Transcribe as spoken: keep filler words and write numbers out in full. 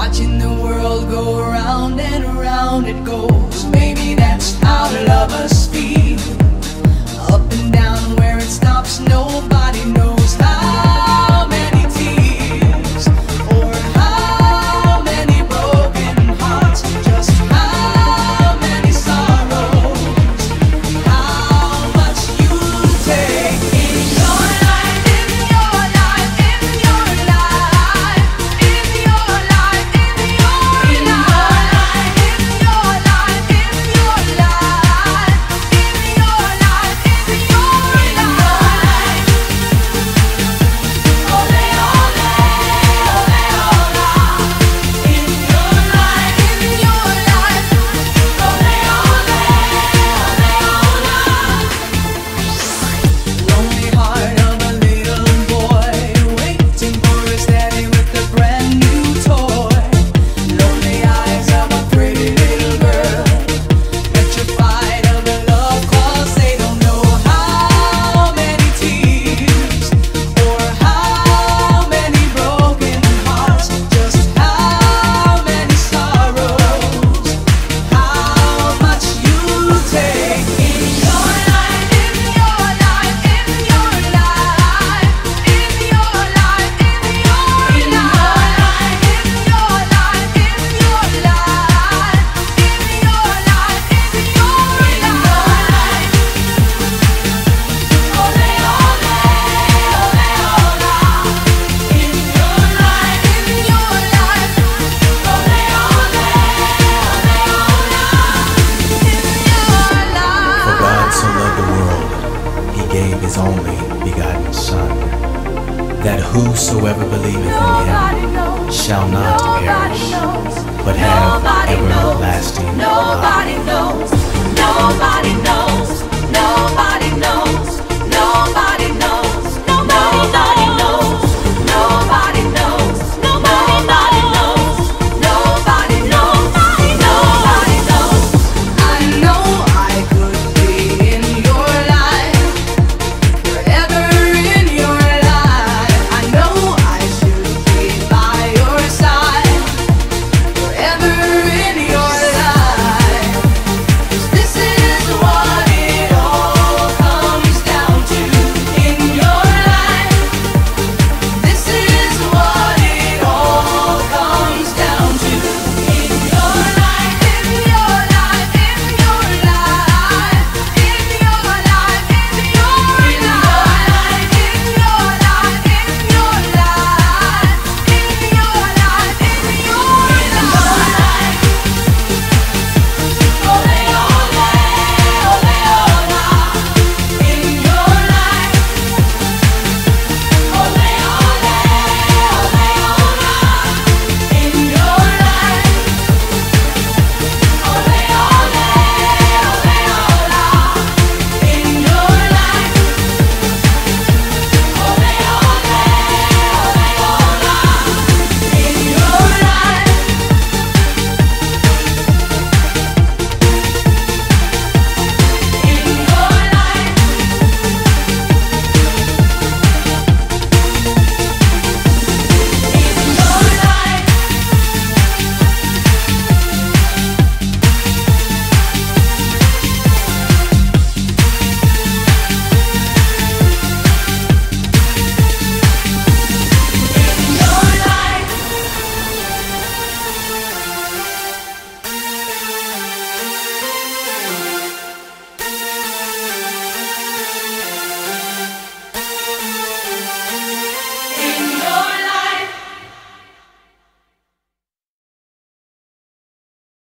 watching the world go round and round it goes. Maybe that's how lovers feel. Up and down where it stops, nobody knows how many tears or how many broken hearts, just how many sorrows, how much you take in your life, in your life, in your life, in your life, in your life, in your life, in your life, in your life, in your life. Ole, ole, ole, ola. In your life, in your life. Ole, ole, ole, ola. Lonely heart of a little boy waiting for his daddy with a brand new toy. Lonely eyes of a pretty little girl petrified of a love, 'cause they don't know how many tears or how many broken hearts, just how many sorrows, how much you take in your life, in your life, in your life, in your life, in your life, in your life, in your life, in your life, in your life, in your life. Ole, ole, ole, ola. In your life, in your life. Ole, ole, ole, ola. In your life. For God so loved the world, he gave his only begotten Son, that whosoever believeth in Nobody him knows. shall not Nobody perish, knows. but have Nobody knows. everlasting life. Nobody knows. Nobody knows. Nobody knows.